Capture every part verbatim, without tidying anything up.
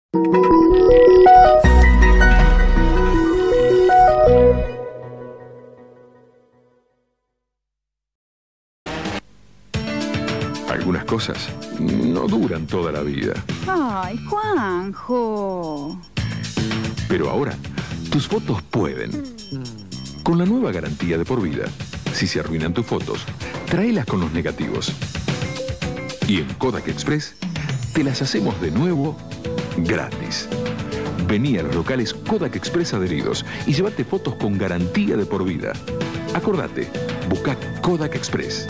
Algunas cosas no duran toda la vida. Ay, Juanjo. Pero ahora, tus fotos pueden. Con la nueva garantía de por vida, si se arruinan tus fotos, tráelas con los negativos. Y en Kodak Express, te las hacemos de nuevo gratis. Vení a los locales Kodak Express adheridos y llévate fotos con garantía de por vida. Acordate, busca Kodak Express.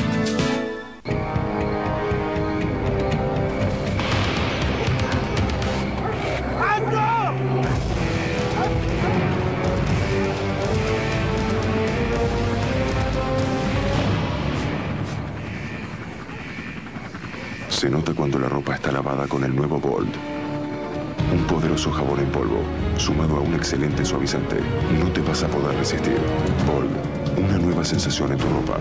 Se nota cuando la ropa está lavada con el nuevo Gold. Un poderoso jabón en polvo, sumado a un excelente suavizante. No te vas a poder resistir. Gold, una nueva sensación en tu ropa.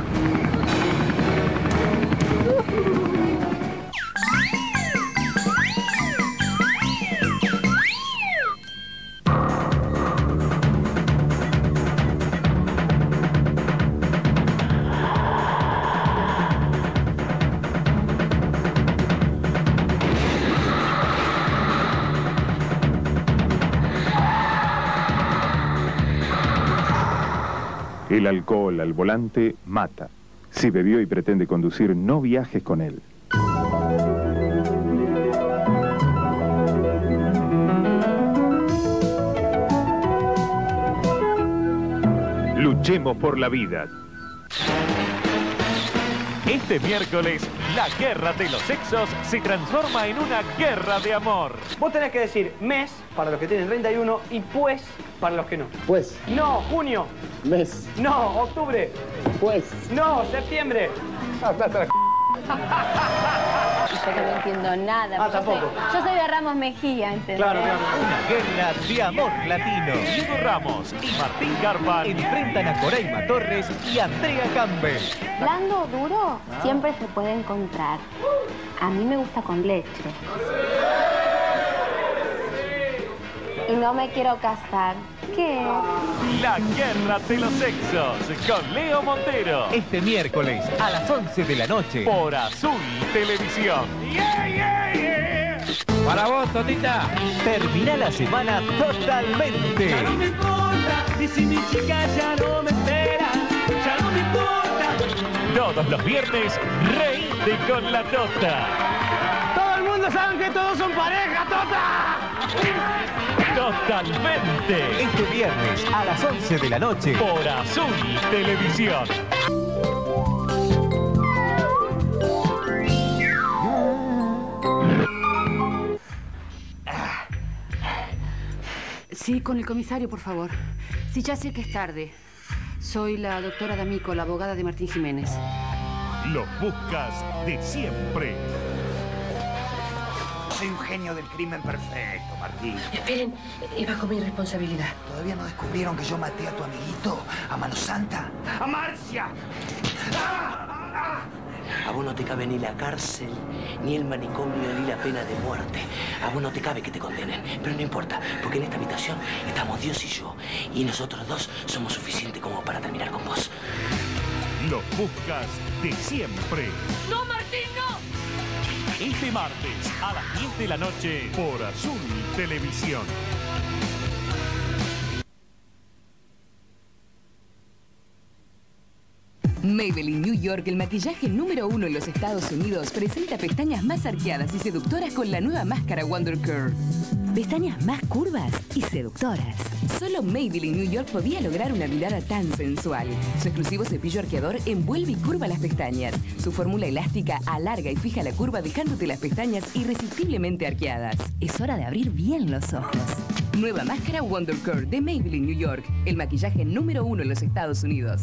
El alcohol al volante mata. Si bebió y pretende conducir, no viajes con él. Luchemos por la vida. Este miércoles, la guerra de los sexos se transforma en una guerra de amor. Vos tenés que decir mes para los que tienen treinta y uno y pues para los que no. Pues. No, junio. Mes. No, octubre. Pues. No, septiembre. Yo que no entiendo nada. Ah, tampoco. Soy, yo soy de Ramos Mejía, ¿entendés? Claro, claro. Una guerra de amor latino. Diego Ramos y Martín Garpan enfrentan a Coraima Torres y Andrea Campbell. Blando o duro siempre se puede encontrar. A mí me gusta con leche. Y no me quiero casar. ¿Qué? La guerra de los sexos con Leo Montero. Este miércoles a las once de la noche por Azul Televisión. Yeah, yeah, yeah. Para vos, Totita. Termina la semana totalmente. Ya no me importa, y si mi chica ya no me espera, ya no me importa. Todos los viernes, reíte con la Tota. Todo el mundo sabe que todos son pareja, Tota. Totalmente. Este viernes a las once de la noche por Azul Televisión. Sí, con el comisario, por favor. Sí, ya sé que es tarde. Soy la doctora D'Amico, la abogada de Martín Jiménez. Los buscas de siempre. Soy un genio del crimen perfecto, Martín. Esperen, es bajo mi responsabilidad. ¿Todavía no descubrieron que yo maté a tu amiguito, a Mano Santa? ¡A Marcia! A vos no te cabe ni la cárcel, ni el manicomio, ni la pena de muerte. A vos no te cabe que te condenen. Pero no importa, porque en esta habitación estamos Dios y yo. Y nosotros dos somos suficientes como para terminar con vos. Los buscas de siempre. ¡No, Martín, no! Este martes a las diez de la noche por Azul Televisión. Maybelline New York, el maquillaje número uno en los Estados Unidos, presenta pestañas más arqueadas y seductoras con la nueva máscara Wonder Curve. Pestañas más curvas y seductoras. Solo Maybelline New York podía lograr una mirada tan sensual. Su exclusivo cepillo arqueador envuelve y curva las pestañas. Su fórmula elástica alarga y fija la curva dejándote las pestañas irresistiblemente arqueadas. Es hora de abrir bien los ojos. Nueva máscara Wonder Curve de Maybelline New York, el maquillaje número uno en los Estados Unidos.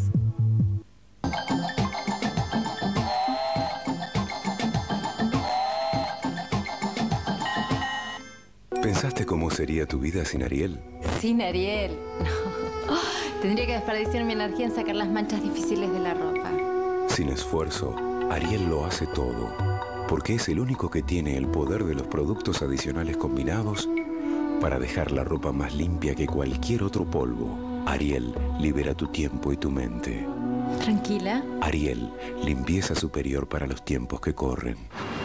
¿Pensaste cómo sería tu vida sin Ariel? Sin Ariel. No. Oh, tendría que desperdiciar mi energía en sacar las manchas difíciles de la ropa. Sin esfuerzo, Ariel lo hace todo. Porque es el único que tiene el poder de los productos adicionales combinados para dejar la ropa más limpia que cualquier otro polvo. Ariel libera tu tiempo y tu mente. Tranquila. Ariel, limpieza superior para los tiempos que corren.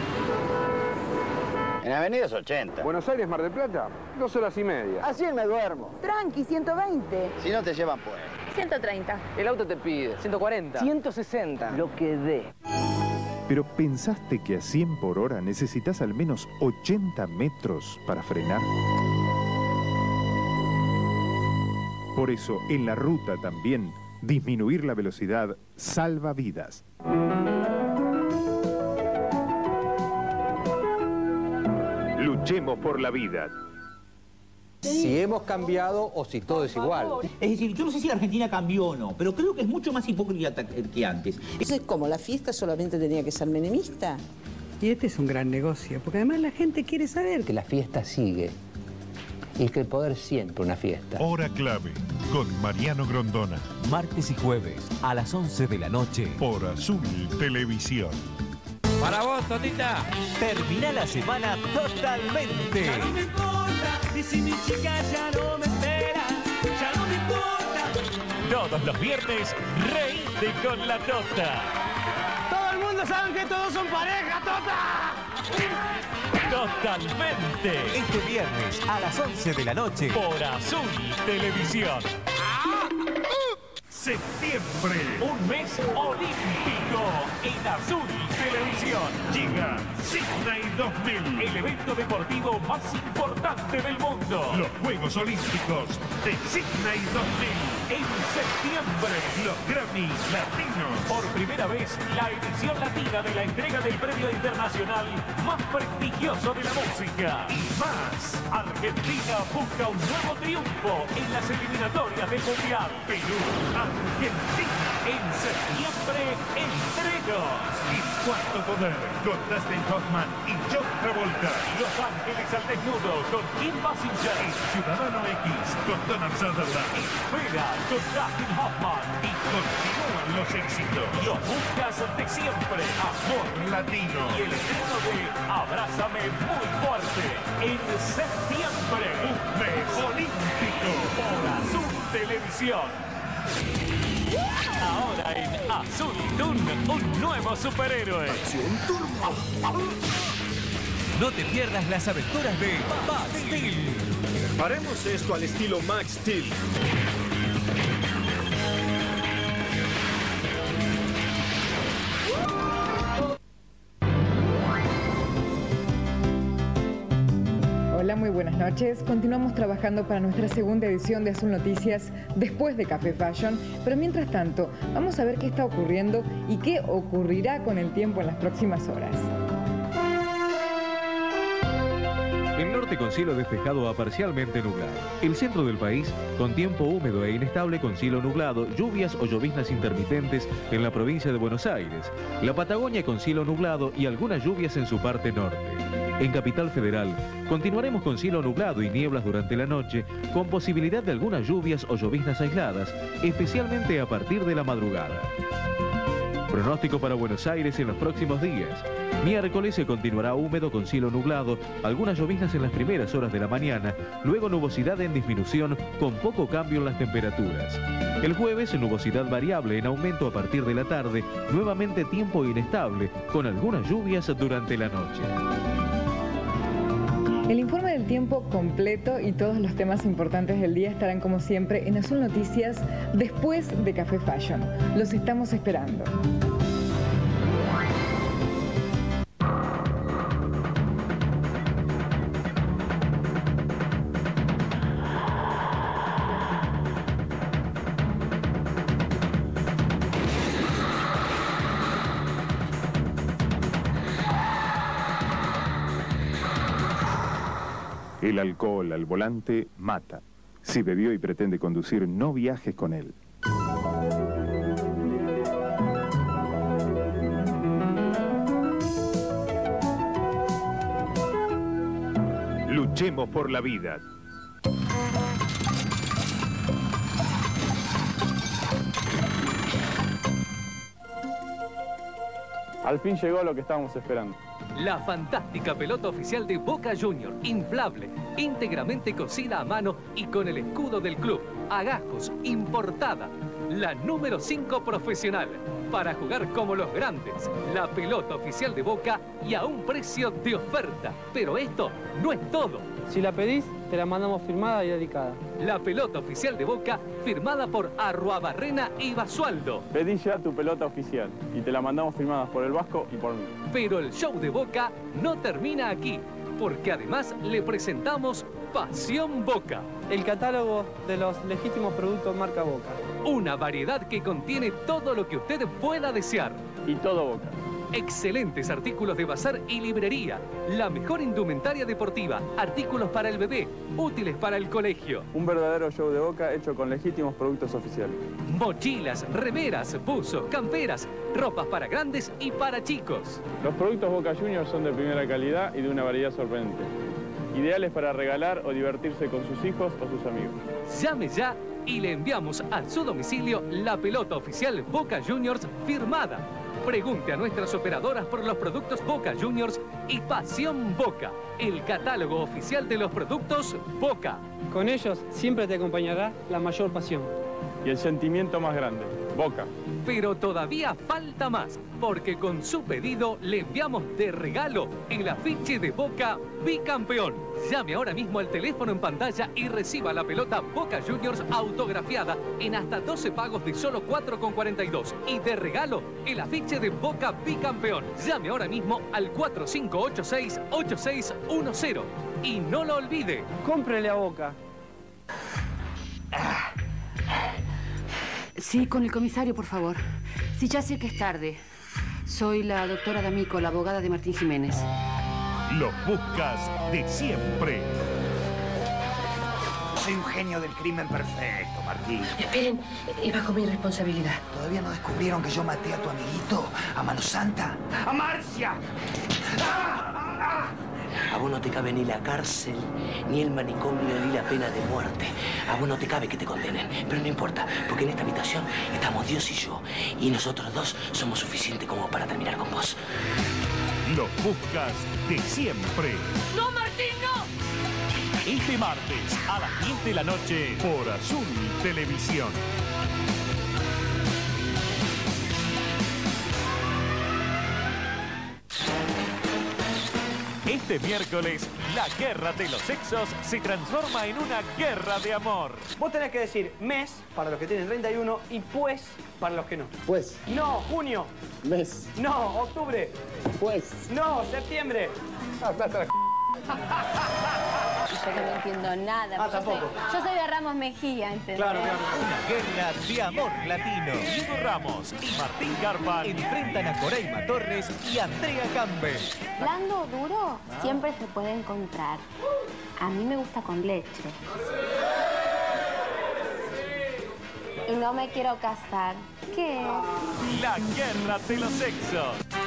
En Avenida es ochenta. Buenos Aires, Mar del Plata, dos horas y media. Así me duermo. Tranqui, ciento veinte. Si no te llevan, pues. ciento treinta. El auto te pide ciento cuarenta. ciento sesenta. Lo que dé. Pero ¿pensaste que a cien por hora necesitas al menos ochenta metros para frenar? Por eso, en la ruta también, disminuir la velocidad salva vidas. Luchemos por la vida. Si hemos cambiado o si todo es igual. Es decir, yo no sé si la Argentina cambió o no, pero creo que es mucho más hipócrita que antes. Eso es como, la fiesta solamente tenía que ser menemista. Y este es un gran negocio, porque además la gente quiere saber Que la fiesta sigue. Y es que el poder siempre una fiesta. Hora clave, con Mariano Grondona. Martes y jueves, a las once de la noche. Por Azul Televisión. Para vos, Totita. Termina la semana totalmente. Ya no me importa, y si mi chica ya no me espera, ya no me importa. Todos los viernes, reíte con la Tota. Todo el mundo sabe que todos son pareja, Tota. Totalmente. Este viernes a las once de la noche por Azul Televisión. Septiembre, un mes olímpico en Azul Televisión. Llega Sydney dos mil, el evento deportivo más importante del mundo. Los Juegos Olímpicos de Sydney dos mil. En septiembre, los Grammy Latinos. Por primera vez, la edición latina de la entrega del premio internacional más prestigioso de la música. Y más. Argentina busca un nuevo triunfo en las eliminatorias del Mundial. Perú, Argentina. En septiembre, estrenos. Y Cuarto Poder con Dustin Hoffman y John Travolta. Los Ángeles al desnudo con Kim Basinger. Y Ciudadano X con Donald Sutherland. Espera con Dustin Hoffman. Y continúan los éxitos. Los buscas de siempre. Amor Latino. Y el estreno de Abrázame muy fuerte. En septiembre. Un mes olímpico. Por Azul Televisión. Ahora en Azul Toon, un nuevo superhéroe. Acción Turbo. No te pierdas las aventuras de Max Steel. Haremos esto al estilo Max Steel. Hola, muy buenas noches. Continuamos trabajando para nuestra segunda edición de Azul Noticias después de Café Fashion, pero mientras tanto vamos a ver qué está ocurriendo y qué ocurrirá con el tiempo en las próximas horas. El norte con cielo despejado a parcialmente nublado. El centro del país con tiempo húmedo e inestable con cielo nublado, lluvias o lloviznas intermitentes en la provincia de Buenos Aires. La Patagonia con cielo nublado y algunas lluvias en su parte norte. En Capital Federal continuaremos con cielo nublado y nieblas durante la noche, con posibilidad de algunas lluvias o lloviznas aisladas, especialmente a partir de la madrugada. Pronóstico para Buenos Aires en los próximos días. Miércoles se continuará húmedo con cielo nublado, algunas lloviznas en las primeras horas de la mañana, luego nubosidad en disminución con poco cambio en las temperaturas. El jueves nubosidad variable en aumento a partir de la tarde, nuevamente tiempo inestable con algunas lluvias durante la noche. El informe del tiempo completo y todos los temas importantes del día estarán como siempre en Azul Noticias después de Café Fashion. Los estamos esperando. El alcohol al volante mata. Si bebió y pretende conducir, no viajes con él. Luchemos por la vida. Al fin llegó lo que estábamos esperando. La fantástica pelota oficial de Boca Juniors, inflable, íntegramente cosida a mano y con el escudo del club. Agajos, importada. La número cinco profesional. Para jugar como los grandes. La pelota oficial de Boca y a un precio de oferta. Pero esto no es todo. Si la pedís, te la mandamos firmada y dedicada. La pelota oficial de Boca, firmada por Arruabarrena y Basualdo. Pedí ya tu pelota oficial y te la mandamos firmada por el Vasco y por mí. Pero el show de Boca no termina aquí, porque además le presentamos Pasión Boca. El catálogo de los legítimos productos marca Boca. Una variedad que contiene todo lo que usted pueda desear. Y todo Boca. Excelentes artículos de bazar y librería. La mejor indumentaria deportiva. Artículos para el bebé. Útiles para el colegio. Un verdadero show de Boca hecho con legítimos productos oficiales. Mochilas, remeras, buzos, camperas. Ropas para grandes y para chicos. Los productos Boca Juniors son de primera calidad y de una variedad sorprendente. Ideales para regalar o divertirse con sus hijos o sus amigos. Llame ya y le enviamos a su domicilio la pelota oficial Boca Juniors firmada. Pregunte a nuestras operadoras por los productos Boca Juniors y Pasión Boca, el catálogo oficial de los productos Boca. Con ellos siempre te acompañará la mayor pasión. Y el sentimiento más grande, Boca. Pero todavía falta más, porque con su pedido le enviamos de regalo el afiche de Boca bicampeón. Llame ahora mismo al teléfono en pantalla y reciba la pelota Boca Juniors autografiada en hasta doce pagos de solo cuatro con cuarenta y dos. Y de regalo, el afiche de Boca bicampeón. Llame ahora mismo al cuatro cinco ocho seis, ocho seis uno cero. Y no lo olvide. Cómprele a Boca. Sí, con el comisario, por favor. Sí, ya sé que es tarde. Soy la doctora D'Amico, la abogada de Martín Jiménez. Los buscas de siempre. Soy un genio del crimen perfecto, Martín. Esperen, es bajo mi responsabilidad. ¿Todavía no descubrieron que yo maté a tu amiguito, a Mano Santa? ¡A Marcia! ¡Ah! ¡Ah! A vos no te cabe ni la cárcel, ni el manicomio, ni la pena de muerte. A vos no te cabe que te condenen. Pero no importa, porque en esta habitación estamos Dios y yo. Y nosotros dos somos suficientes como para terminar con vos. Los buscas de siempre. ¡No, Martín, no! Este martes a las diez de la noche por Azul Televisión. Este miércoles, la guerra de los sexos se transforma en una guerra de amor. Vos tenés que decir mes para los que tienen treinta y uno y pues para los que no. Pues. No, junio. Mes. No, octubre. Pues. No, septiembre. Ah, está, está. Yo que no entiendo nada. Ah, yo, tampoco. soy, yo soy de Ramos Mejía, ¿entendés? Claro, claro. Una guerra de amor latino. Diego Ramos y Martín Garpan enfrentan a Coraima Torres y Andrea Campbell. Blando o duro siempre se puede encontrar. A mí me gusta con leche. Y no me quiero casar. ¿Qué? La guerra de los sexos.